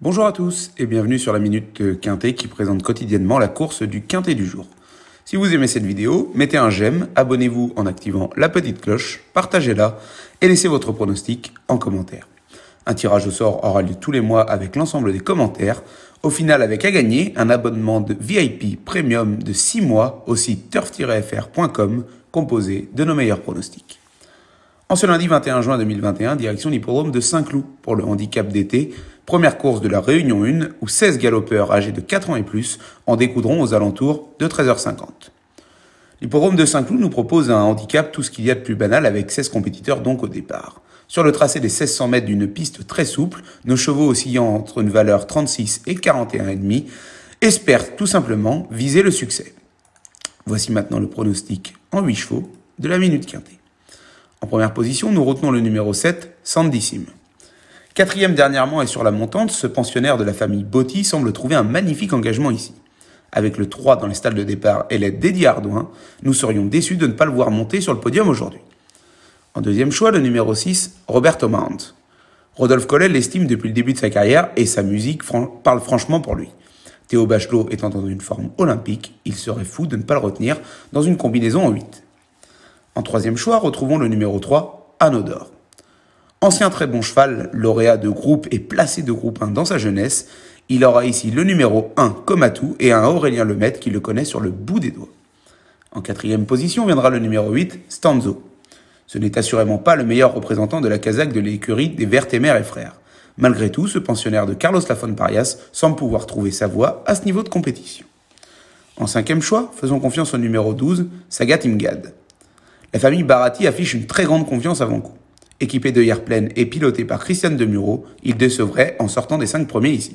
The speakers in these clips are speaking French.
Bonjour à tous et bienvenue sur la Minute Quintet qui présente quotidiennement la course du Quintet du jour. Si vous aimez cette vidéo, mettez un j'aime, abonnez-vous en activant la petite cloche, partagez-la et laissez votre pronostic en commentaire. Un tirage au sort aura lieu tous les mois avec l'ensemble des commentaires. Au final, avec à gagner un abonnement de VIP Premium de 6 mois au site turf-fr.com composé de nos meilleurs pronostics. En ce lundi 21 juin 2021, direction l'hippodrome de Saint-Cloud pour le handicap d'été, première course de la Réunion 1 où 16 galopeurs âgés de 4 ans et plus en découdront aux alentours de 13h50. L'hippodrome de Saint-Cloud nous propose un handicap tout ce qu'il y a de plus banal avec 16 compétiteurs donc au départ. Sur le tracé des 1600 mètres d'une piste très souple, nos chevaux oscillant entre une valeur 36 et 41,5 espèrent tout simplement viser le succès. Voici maintenant le pronostic en 8 chevaux de la Minute Quintet. En première position, nous retenons le numéro 7, Sandissime. Quatrième dernièrement et sur la montante, ce pensionnaire de la famille Botti semble trouver un magnifique engagement ici. Avec le 3 dans les stalles de départ et l'aide d'Eddie Ardouin, nous serions déçus de ne pas le voir monter sur le podium aujourd'hui. En deuxième choix, le numéro 6, Roberto Mount. Rodolphe Collet l'estime depuis le début de sa carrière et sa musique parle franchement pour lui. Théo Bachelot étant dans une forme olympique, il serait fou de ne pas le retenir dans une combinaison en 8. En troisième choix, retrouvons le numéro 3, Anneau d'Or. Ancien très bon cheval, lauréat de groupe et placé de groupe 1 dans sa jeunesse, il aura ici le numéro 1, Comatou, et un Aurélien Lemaitre qui le connaît sur le bout des doigts. En quatrième position viendra le numéro 8, Stanzo. Ce n'est assurément pas le meilleur représentant de la casaque de l'écurie des Vertemer et Frères. Malgré tout, ce pensionnaire de Carlos Lafon Parias semble pouvoir trouver sa voie à ce niveau de compétition. En cinquième choix, faisons confiance au numéro 12, Sagat Imgad. La famille Baratti affiche une très grande confiance avant coup. Équipé de Yerplaine et piloté par Christiane Demuro, il décevrait en sortant des 5 premiers ici.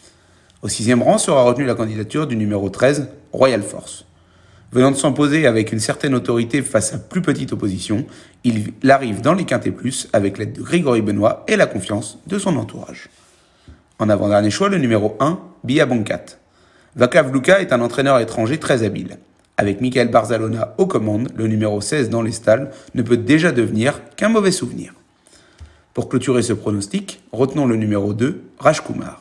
Au 6e rang sera retenue la candidature du numéro 13, Royal Force. Venant de s'imposer avec une certaine autorité face à plus petite opposition, il arrive dans les Quintet Plus avec l'aide de Grégory Benoît et la confiance de son entourage. En avant-dernier choix, le numéro 1, Bia Boncat. Václav Luka est un entraîneur étranger très habile. Avec Michael Barzalona aux commandes, le numéro 16 dans les stalles ne peut déjà devenir qu'un mauvais souvenir. Pour clôturer ce pronostic, retenons le numéro 2, Rajkumar.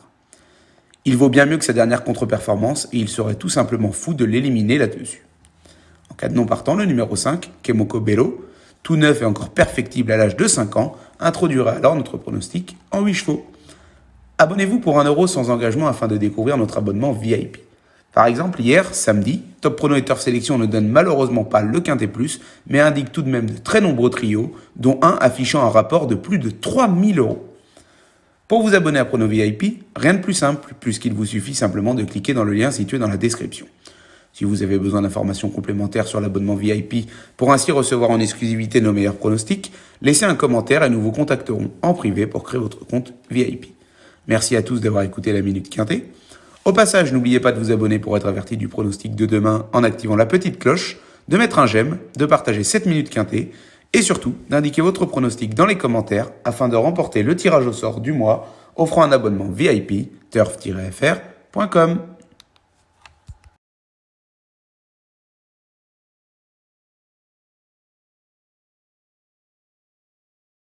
Il vaut bien mieux que sa dernière contre-performance et il serait tout simplement fou de l'éliminer là-dessus. En cas de non partant, le numéro 5, Kemoko Bello, tout neuf et encore perfectible à l'âge de 5 ans, introduira alors notre pronostic en 8 chevaux. Abonnez-vous pour 1 € sans engagement afin de découvrir notre abonnement VIP. Par exemple, hier, samedi, Top Prono et Turf Sélection ne donne malheureusement pas le Quintet Plus, mais indique tout de même de très nombreux trios, dont un affichant un rapport de plus de 3000 €. Pour vous abonner à Prono VIP, rien de plus simple, puisqu'il vous suffit simplement de cliquer dans le lien situé dans la description. Si vous avez besoin d'informations complémentaires sur l'abonnement VIP pour ainsi recevoir en exclusivité nos meilleurs pronostics, laissez un commentaire et nous vous contacterons en privé pour créer votre compte VIP. Merci à tous d'avoir écouté la Minute Quintet. Au passage, n'oubliez pas de vous abonner pour être averti du pronostic de demain en activant la petite cloche, de mettre un j'aime, de partager cette Minute Quintet et surtout d'indiquer votre pronostic dans les commentaires afin de remporter le tirage au sort du mois offrant un abonnement VIP turf-fr.com.